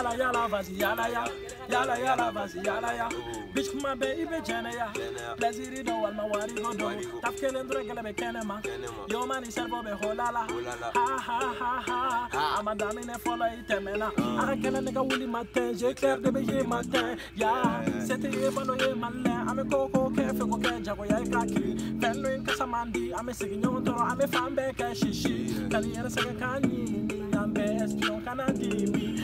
yala, vas-y, yala, vas-y, yala. Bitch, ma baby, Jenna, Plaisir, do, Alma, Wari, Godo, Tapkel and Dragala, Kenema, Yo man is Servo, Holala, ha, I'm a dame in a follow itemena. I can a nigga willy matin, j'ai clair de béger matin, ya, c'était évalué malin, I'm a coco, careful, Jagoya, Kaki, Penguin Casamandi, I'm a signor, I'm a fan back, shishi, Kaliana Sagakani, I'm best, you can't give me.